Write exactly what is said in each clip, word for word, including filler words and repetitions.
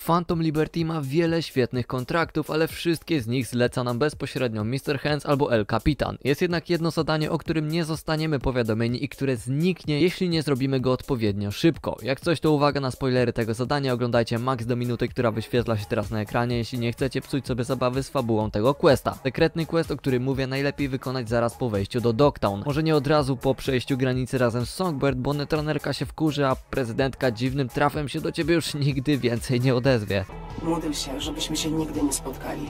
Phantom Liberty ma wiele świetnych kontraktów, ale wszystkie z nich zleca nam bezpośrednio mister Hands albo El Capitan. Jest jednak jedno zadanie, o którym nie zostaniemy powiadomieni i które zniknie, jeśli nie zrobimy go odpowiednio szybko. Jak coś, to uwaga na spoilery tego zadania, oglądajcie max do minuty, która wyświetla się teraz na ekranie, jeśli nie chcecie psuć sobie zabawy z fabułą tego questa. Sekretny quest, o którym mówię, najlepiej wykonać zaraz po wejściu do Dogtown. Może nie od razu po przejściu granicy razem z Songbird, bo netrunnerka się wkurzy, a prezydentka dziwnym trafem się do ciebie już nigdy więcej nie odezwie. Módl się, żebyśmy się nigdy nie spotkali.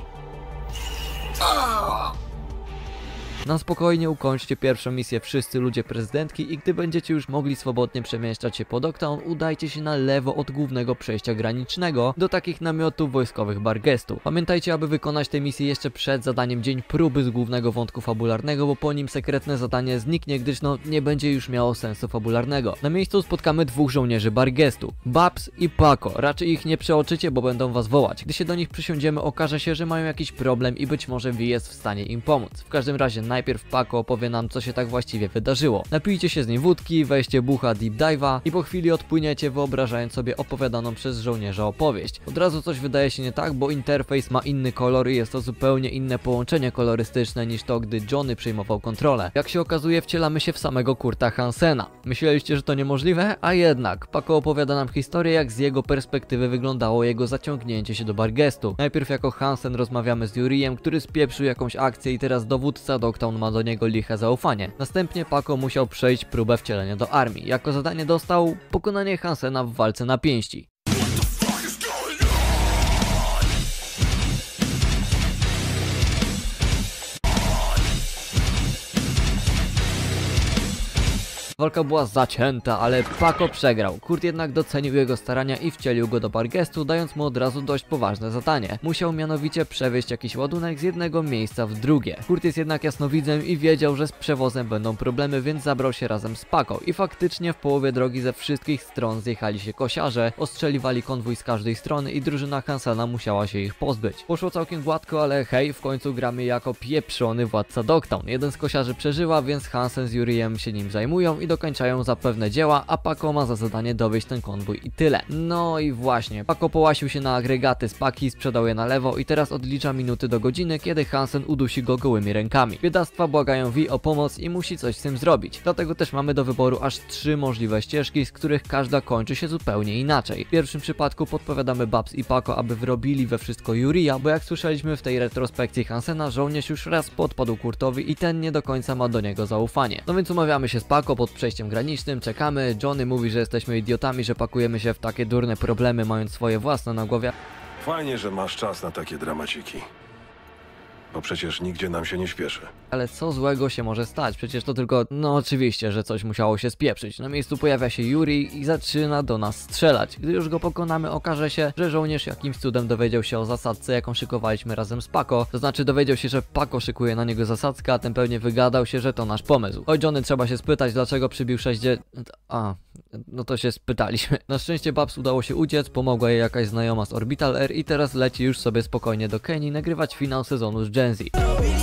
Na spokojnie ukończcie pierwszą misję wszyscy ludzie prezydentki i gdy będziecie już mogli swobodnie przemieszczać się po Dogtown, udajcie się na lewo od głównego przejścia granicznego do takich namiotów wojskowych Bargestu. Pamiętajcie, aby wykonać tę misję jeszcze przed zadaniem dzień próby z głównego wątku fabularnego, bo po nim sekretne zadanie zniknie, gdyż no nie będzie już miało sensu fabularnego. Na miejscu spotkamy dwóch żołnierzy Bargestu, Babs i Paco. Raczej ich nie przeoczycie, bo będą was wołać. Gdy się do nich przysiądziemy, okaże się, że mają jakiś problem i być może Vi jest w stanie im pomóc. W każdym razie najpierw Paco opowie nam, co się tak właściwie wydarzyło. Napijcie się z nim wódki, weźcie bucha deep dive'a i po chwili odpłyniecie, wyobrażając sobie opowiadaną przez żołnierza opowieść. Od razu coś wydaje się nie tak, bo interfejs ma inny kolor i jest to zupełnie inne połączenie kolorystyczne niż to, gdy Johnny przejmował kontrolę. Jak się okazuje, wcielamy się w samego Kurta Hansena. Myśleliście, że to niemożliwe? A jednak. Paco opowiada nam historię, jak z jego perspektywy wyglądało jego zaciągnięcie się do Bargestu. Najpierw jako Hansen rozmawiamy z Yuriem, który spieprzył jakąś akcję i teraz dowódca Dogtown ma do niego liche zaufanie. Następnie Paco musiał przejść próbę wcielenia do armii. Jako zadanie dostał pokonanie Hansena w walce na pięści. Walka była zacięta, ale Paco przegrał. Kurt jednak docenił jego starania i wcielił go do Bargestu, dając mu od razu dość poważne zadanie. Musiał mianowicie przewieźć jakiś ładunek z jednego miejsca w drugie. Kurt jest jednak jasnowidzem i wiedział, że z przewozem będą problemy, więc zabrał się razem z Paco. I faktycznie w połowie drogi ze wszystkich stron zjechali się kosiarze, ostrzeliwali konwój z każdej strony i drużyna Hansena musiała się ich pozbyć. Poszło całkiem gładko, ale hej, w końcu gramy jako pieprzony władca Dogtown. Jeden z kosiarzy przeżywa, więc Hansen z Yuriem się nim zajmują i dokończają zapewne dzieła, a Paco ma za zadanie dowieść ten konwój i tyle. No i właśnie, Paco połasił się na agregaty z paki, sprzedał je na lewo i teraz odlicza minuty do godziny, kiedy Hansen udusi go gołymi rękami. Biedactwa błagają Vi o pomoc i musi coś z tym zrobić. Dlatego też mamy do wyboru aż trzy możliwe ścieżki, z których każda kończy się zupełnie inaczej. W pierwszym przypadku podpowiadamy Babs i Paco, aby wrobili we wszystko Yuria, bo jak słyszeliśmy w tej retrospekcji Hansena, żołnierz już raz podpadł Kurtowi i ten nie do końca ma do niego zaufanie. No więc umawiamy się z Paco pod przejściem granicznym, czekamy, Johnny mówi, że jesteśmy idiotami, że pakujemy się w takie durne problemy, mając swoje własne na głowie. Fajnie, że masz czas na takie dramaciki. Bo przecież nigdzie nam się nie śpieszy. Ale co złego się może stać? Przecież to tylko, no oczywiście, że coś musiało się spieprzyć. Na miejscu pojawia się Yuri i zaczyna do nas strzelać. Gdy już go pokonamy, okaże się, że żołnierz jakimś cudem dowiedział się o zasadzce, jaką szykowaliśmy razem z Paco. To znaczy dowiedział się, że Paco szykuje na niego zasadzkę, a ten pewnie wygadał się, że to nasz pomysł. Oj, Johnny, trzeba się spytać, dlaczego przybił sześćdziesiąt... A, no to się spytaliśmy. Na szczęście Babs udało się uciec, pomogła jej jakaś znajoma z Orbital Air i teraz leci już sobie spokojnie do Kenii nagrywać finał sezonu z Gen Z.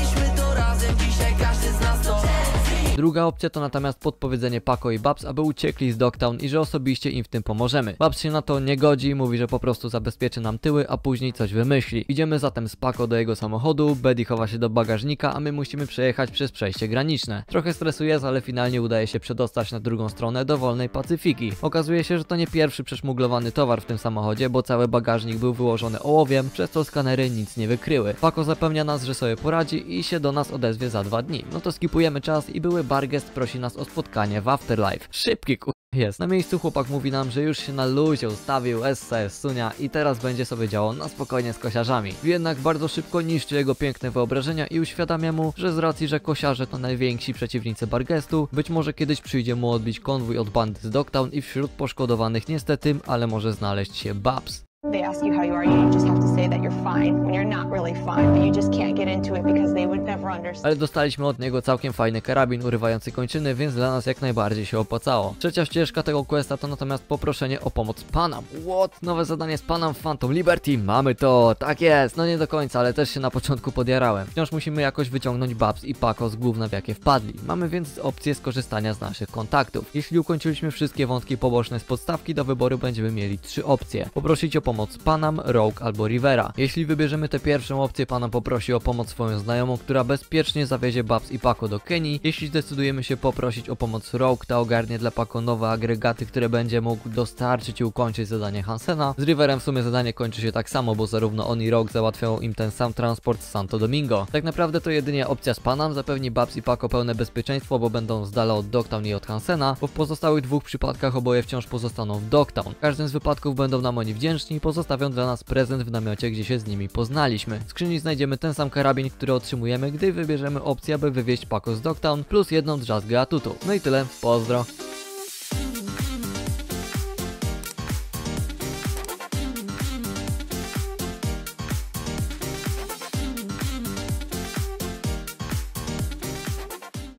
Druga opcja to natomiast podpowiedzenie Paco i Babs, aby uciekli z Dogtown i że osobiście im w tym pomożemy. Babs się na to nie godzi, mówi, że po prostu zabezpieczy nam tyły, a później coś wymyśli. Idziemy zatem z Paco do jego samochodu, Betty chowa się do bagażnika, a my musimy przejechać przez przejście graniczne. Trochę stresu jest, ale finalnie udaje się przedostać na drugą stronę do wolnej Pacyfiki. Okazuje się, że to nie pierwszy przeszmuglowany towar w tym samochodzie, bo cały bagażnik był wyłożony ołowiem, przez co skanery nic nie wykryły. Paco zapewnia nas, że sobie poradzi i się do nas odezwie za dwa dni. No to skipujemy czas i były Bargest prosi nas o spotkanie w Afterlife. Szybki ku... jest. Na miejscu chłopak mówi nam, że już się na luzie ustawił, essa jest sunia i teraz będzie sobie działał na spokojnie z kosiarzami. Jednak bardzo szybko niszczy jego piękne wyobrażenia i uświadamia mu, że z racji, że kosiarze to najwięksi przeciwnicy Bargestu, być może kiedyś przyjdzie mu odbić konwój od bandy z Dogtown i wśród poszkodowanych niestety, ale może znaleźć się Babs. They ask you how you are, you just have to say that you're fine when you're not really fine, but you just can't get into it because they would never understand. Ale dostaliśmy od niego całkiem fajny karabin urywający kończyny, więc dla nas jak najbardziej się opłacało. Trzecia ścieżka tego questa to natomiast poproszenie o pomoc Panam. What? Nowe zadanie z Panam w Phantom Liberty. Mamy to, tak jest. No nie do końca, ale też się na początku podjarałem. Wciąż musimy jakoś wyciągnąć Babs i Paco z gówna, w jakie wpadli. Mamy więc opcję skorzystania z naszych kontaktów. Jeśli ukończyliśmy wszystkie wątki poboczne z podstawki, do wyboru będziemy mieli trzy opcje. Poprosić o pomoc Panam, Rogue albo Rivera. Jeśli wybierzemy tę pierwszą opcję, Panam poprosi o pomoc swoją znajomą, która bezpiecznie zawiezie Babs i Paco do Kenii. Jeśli zdecydujemy się poprosić o pomoc Rogue, ta ogarnie dla Paco nowe agregaty, które będzie mógł dostarczyć i ukończyć zadanie Hansena. Z Riverem w sumie zadanie kończy się tak samo, bo zarówno on i Rogue załatwiają im ten sam transport z Santo Domingo. Tak naprawdę to jedynie opcja z Panam zapewni Babs i Paco pełne bezpieczeństwo, bo będą z dala od Dogtown i od Hansena, bo w pozostałych dwóch przypadkach oboje wciąż pozostaną w Dogtown. W każdym z wypadków będą nam oni wdzięczni i pozostawią dla nas prezent w namiocie, gdzie się z nimi poznaliśmy. W skrzyni znajdziemy ten sam karabin, który otrzymujemy, gdy wybierzemy opcję, aby wywieźć Paco z Dogtown, plus jedną drzazgę atutu. No i tyle, pozdro!